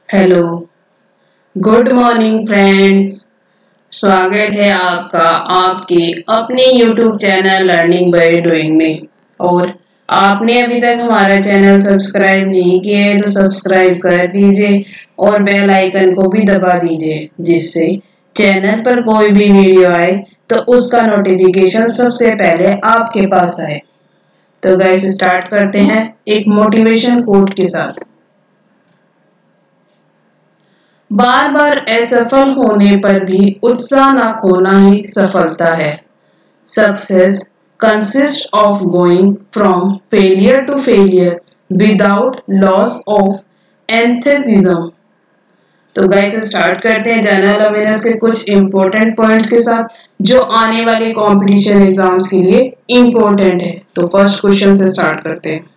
Hello, good morning friends. स्वागत है आपका आपके अपने YouTube channel learning by doing में। और आपने अभी तक हमारा चैनल सब्सक्राइब नहीं किया है तो सब्सक्राइब कर दीजिए और बेल आइकन को भी दबा दीजिए, जिससे चैनल पर कोई भी वीडियो आए तो उसका नोटिफिकेशन सबसे पहले आपके पास आए। तो गाइस स्टार्ट करते हैं एक मोटिवेशन कोट के साथ। बार बार असफल होने पर भी उत्साह न खोना ही सफलता है। Success consists of going from failure to failure without loss of enthusiasm। तो गाइस स्टार्ट करते हैं जनरल अवेयरनेस के कुछ इंपॉर्टेंट पॉइंट्स के साथ जो आने वाले कंपटीशन एग्जाम्स के लिए इंपॉर्टेंट है। तो फर्स्ट क्वेश्चन से स्टार्ट करते हैं।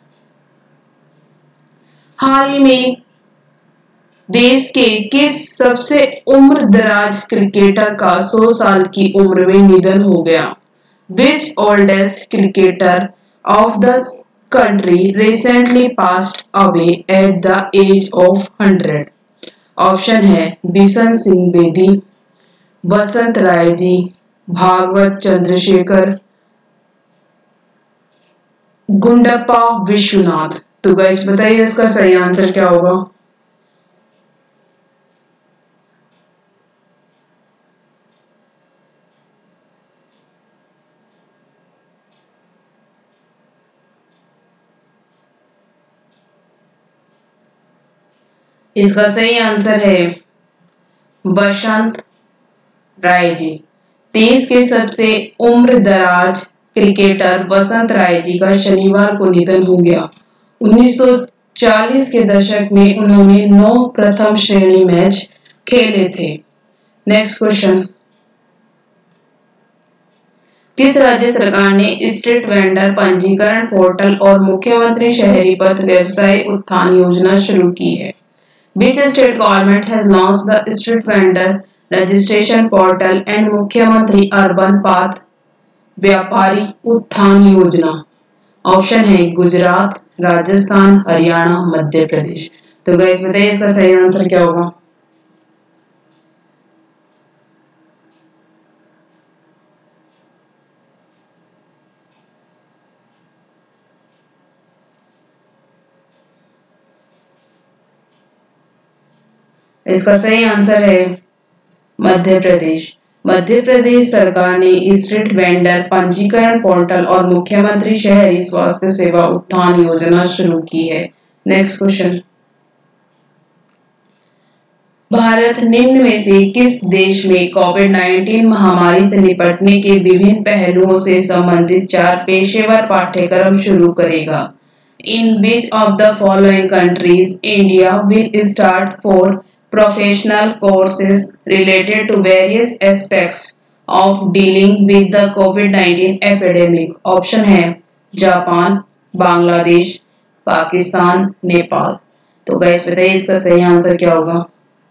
हाल ही में देश के किस सबसे उम्र दराज क्रिकेटर का 100 साल की उम्र में निधन हो गया? Which oldest cricketer of the country recently passed away at the age of 100? Option है बिशन सिंह बेदी, वसंत राय जी, भागवत चंद्रशेखर, गुंडप्पा विश्वनाथ। तो गाइस बताइए इसका सही आंसर क्या होगा? इसका सही आंसर है बसंत राय जी। देश के सबसे उम्र दराज क्रिकेटर वसंत राय जी का शनिवार को निधन हो गया। 1940 के दशक में उन्होंने 9 प्रथम श्रेणी मैच खेले थे। Next question. किस राज्य सरकार ने स्ट्रीट वेंडर पंजीकरण पोर्टल और मुख्यमंत्री शहरी पथ व्यवसाय उत्थान योजना शुरू की है? Which state government has launched the street vendor registration portal and मुख्यमंत्री अर्बन पाथ व्यापारी उत्थान योजना? ऑप्शन है गुजरात, राजस्थान, हरियाणा, मध्य प्रदेश। तो गाइस बताइए इसका सही आंसर क्या होगा? इसका सही आंसर है मध्य प्रदेश। मध्य प्रदेश सरकार ने स्ट्रीट वेंडर पंजीकरण पोर्टल और मुख्यमंत्री शहरी स्वास्थ्य सेवा उत्थान योजना शुरू की है। Next question. भारत निम्न में से किस देश में कोविड-19 महामारी से निपटने के विभिन्न पहलुओं से संबंधित 4 पेशेवर पाठ्यक्रम शुरू करेगा? In which of the following countries India will start 4 professional courses related to various aspects of dealing with the COVID-19 epidemic? Option है जापान, बांग्लादेश, पाकिस्तान, नेपाल। तो गाइस बताइए इसका सही आंसर क्या होगा?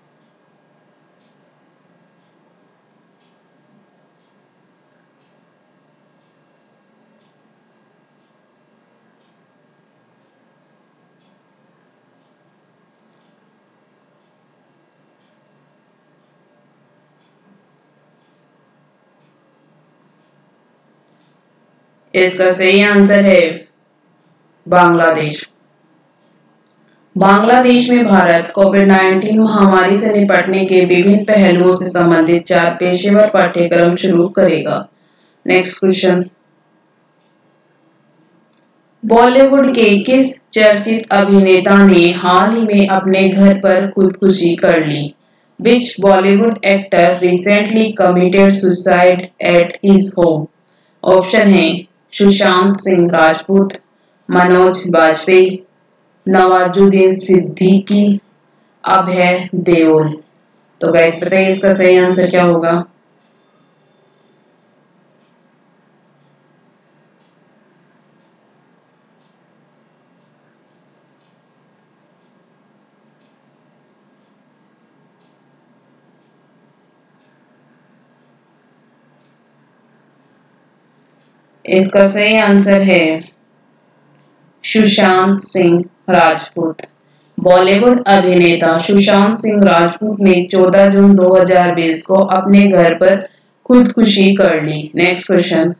इसका सही आंसर है बांग्लादेश। बांग्लादेश में भारत कोविड-19 महामारी से निपटने के विभिन्न पहलुओं से संबंधित 4 पेशेवर पाठ्यक्रम शुरू करेगा। Next question. बॉलीवुड के किस चर्चित अभिनेता ने हाल ही में अपने घर पर खुदकुशी कर ली? Which Bollywood actor recently committed suicide at his home? Option है सुशांत सिंह राजपूत, मनोज बाजपेयी, नवाजुद्दीन सिद्दीकी, अभय देओल। तो गाइस बताइए इसका सही आंसर क्या होगा? इसका सही आंसर है सुशांत सिंह राजपूत। बॉलीवुड अभिनेता सुशांत सिंह राजपूत ने 14 जून 2020 को अपने घर पर खुदकुशी कर ली। Next question.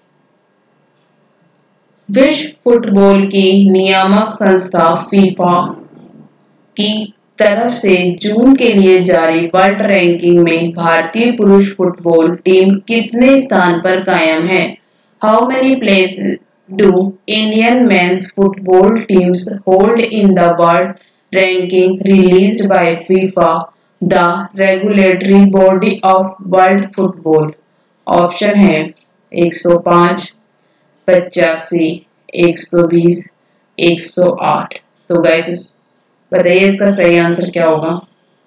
विश्व फुटबॉल की नियामक संस्था फीफा की तरफ से जून के लिए जारी वर्ल्ड रैंकिंग में भारतीय पुरुष फुटबॉल टीम कितने स्थान पर कायम है? How many places do Indian men's football teams hold in the world ranking released by FIFA, the regulatory body of world football? Option है 105, 85, 120, 108। तो गाइस बताइए इसका सही आंसर क्या होगा?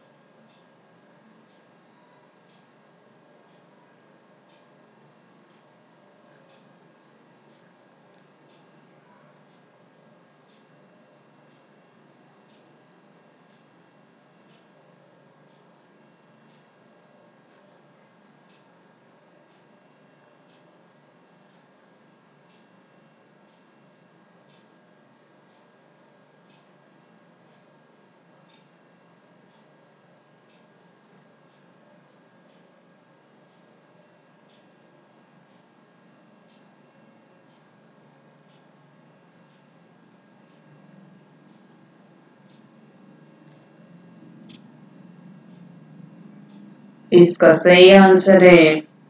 इसका सही आंसर है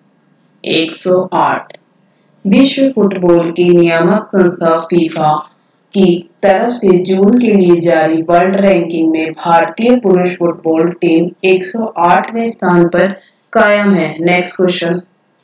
108। विश्व फुटबॉल की नियामक संस्था फीफा की तरफ से जून के लिए जारी वर्ल्ड रैंकिंग में भारतीय पुरुष फुटबॉल टीम 108वें स्थान पर कायम है। Next question.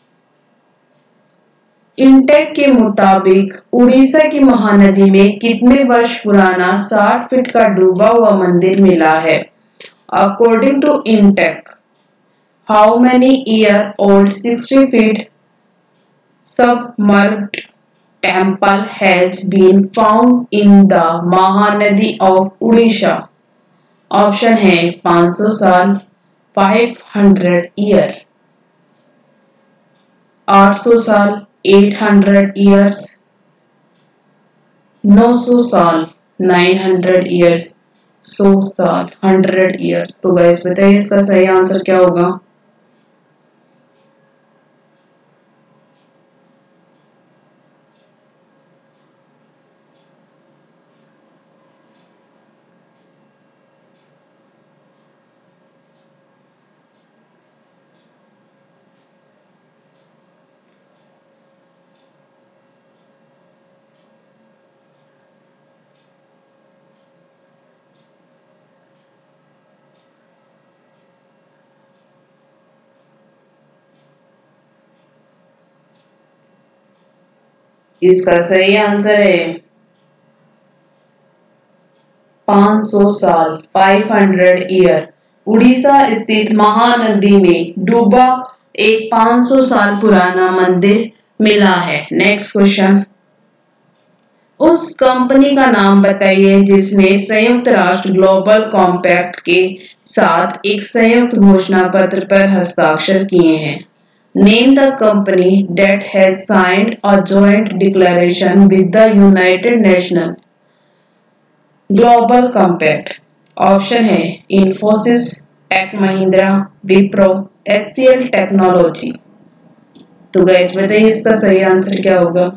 इंटेक के मुताबिक उड़ीसा की महानदी में कितने वर्ष पुराना 60 फीट का डूबा हुआ मंदिर मिला है? According to INTACH, how many year old 60 feet submerged temple has been found in the Mahanadi of Odisha? Option है 500 साल, 500 ईयर, 800 साल, 800 ईयर्स, 900 साल, 900 ईयर्स, 100 साल, 100 ईयर्स। तो गाइस बताइए इसका सही आंसर क्या होगा? इसका सही आंसर है 500 साल, 500 ईयर। उड़ीसा स्थित महानदी में डूबा एक 500 साल पुराना मंदिर मिला है। Next question. उस कंपनी का नाम बताइए जिसने संयुक्त राष्ट्र ग्लोबल कॉम्पैक्ट के साथ एक संयुक्त घोषणा पत्र पर हस्ताक्षर किए हैं। Name the company that has signed a joint declaration with the United Nations Global Compact. Option है Infosys, Tech Mahindra, Wipro, HCL technology. तो गाइस बताइए इसका सही आंसर क्या होगा?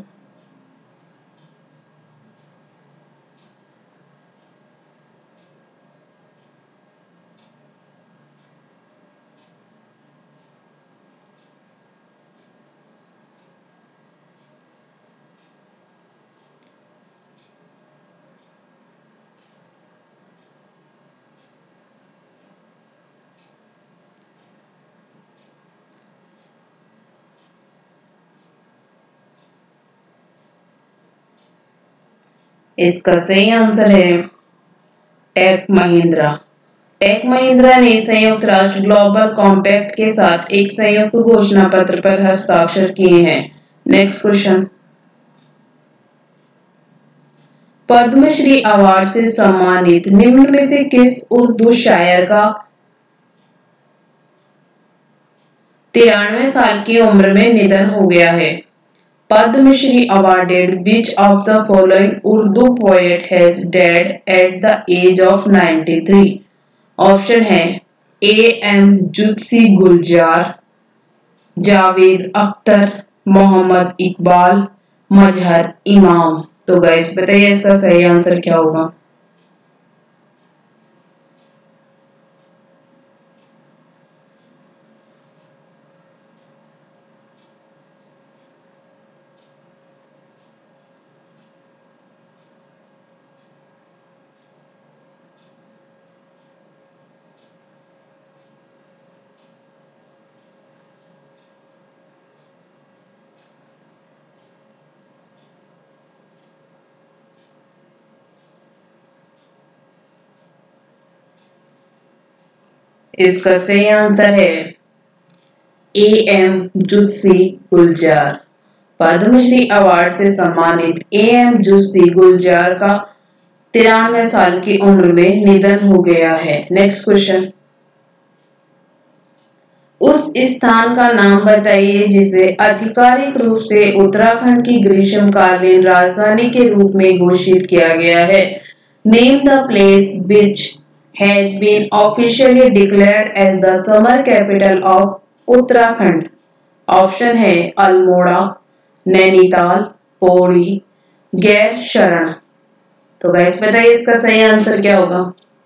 इसका सही आंसर है टेक महिंद्रा। टेक महिंद्रा ने संयुक्त राष्ट्र ग्लोबल कॉम्पैक्ट के साथ एक संयुक्त घोषणा पत्र पर हस्ताक्षर किए हैं। Next question. पद्मश्री अवार्ड से सम्मानित निम्न में से किस उर्दू शायर का 93 साल की उम्र में निधन हो गया है? Padma Shri awarded which of the following Urdu poet has died at the age of 93? Option है ए एम जुत्सी गुलजार, जावेद अख्तर, मोहम्मद इकबाल, मजहर इमाम। तो गाइस बताइए इसका सही आंसर क्या होगा। इसका सही आंसर है ए एम जुस्सी गुलजार। पद्मश्री अवार्ड से सम्मानित ए एम जुस्सी गुलजार का 93 साल की उम्र में निधन हो गया है। नेक्स्ट क्वेश्चन, उस स्थान का नाम बताइए जिसे आधिकारिक रूप से उत्तराखंड की ग्रीष्मकालीन राजधानी के रूप में घोषित किया गया है। Name the place which has been officially declared as the summer capital of Uttarakhand. Option है अल्मोड़ा, नैनीताल, पौड़ी, गैर शरण। तो गाइस बताइए इसका सही आंसर क्या होगा।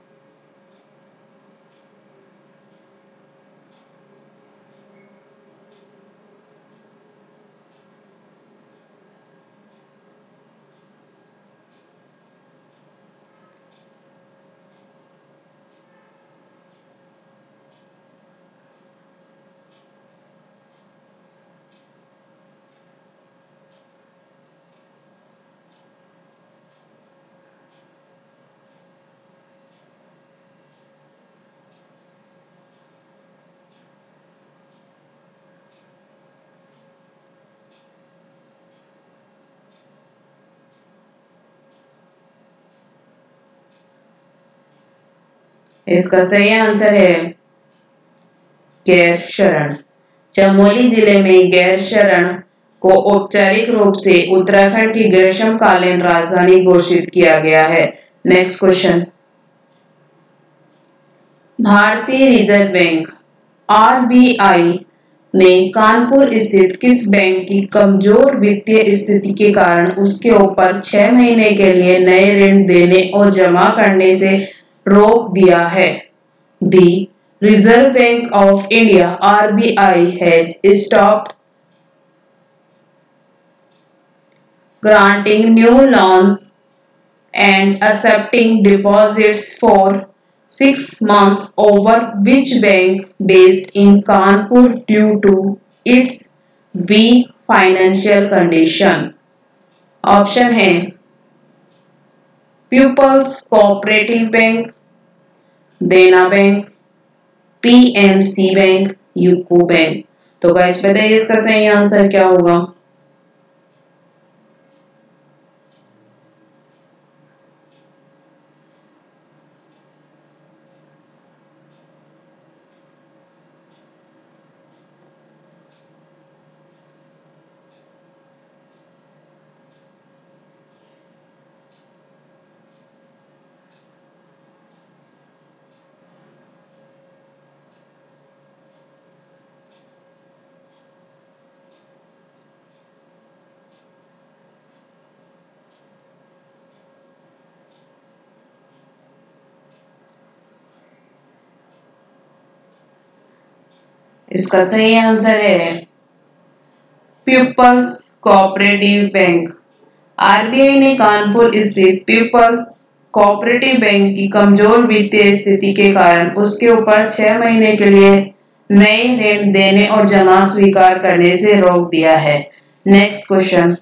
इसका सही आंसर है गैर शरण। चमोली जिले में गैर शरण को औपचारिक रूप से उत्तराखंड की ग्रीष्मकालीन राजधानी घोषित किया गया है। नेक्स्ट क्वेश्चन, भारतीय रिजर्व बैंक आरबीआई ने कानपुर स्थित किस बैंक की कमजोर वित्तीय स्थिति के कारण उसके ऊपर 6 महीने के लिए नए ऋण देने और जमा करने से रोक दिया है। The Reserve Bank of India (RBI) has stopped granting new loans and accepting deposits for 6 months over which bank based in Kanpur due to its weak financial condition। Option है People's cooperative bank, Dena bank, PMC bank, UCO bank. तो guys बताइए इसका सही answer क्या होगा। इसका सही answer है पीपल्स कोऑपरेटिव बैंक। आरबीआई ने कानपुर स्थित पीपल्स कोऑपरेटिव बैंक की कमजोर वित्तीय स्थिति के कारण उसके ऊपर 6 महीने के लिए नए ऋण देने और जमा स्वीकार करने से रोक दिया है। नेक्स्ट क्वेश्चन,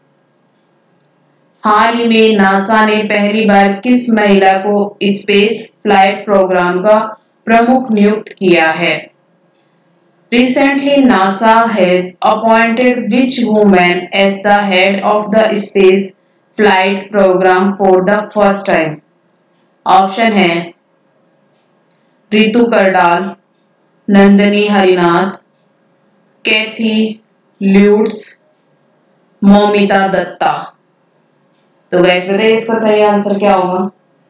हाल ही में नासा ने पहली बार किस महिला को स्पेस फ्लाइट प्रोग्राम का प्रमुख नियुक्त किया है। Recently, NASA has appointed which woman as the head of the space flight program for the first time? Option है रितु करडाल, नंदनी हरिनाथ, कैथी ल्यूट्स, मौमिता दत्ता। तो गैस बताइए इसका सही आंसर क्या होगा।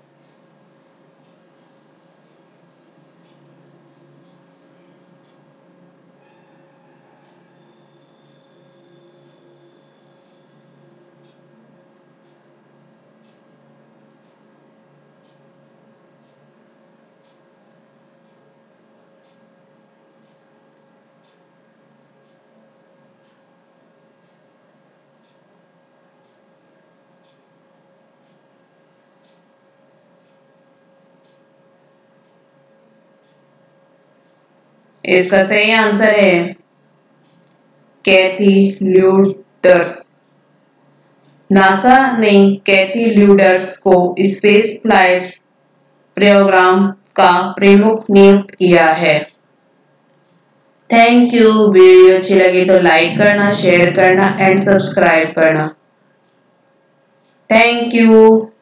इसका सही आंसर है कैथी ल्यूडर्स। नासा ने कैथी ल्यूडर्स को स्पेस फ्लाइट्स प्रोग्राम का प्रमुख नियुक्त किया है। Thank you. वीडियो अच्छी लगी तो लाइक करना, शेयर करना एंड सब्सक्राइब करना। Thank you.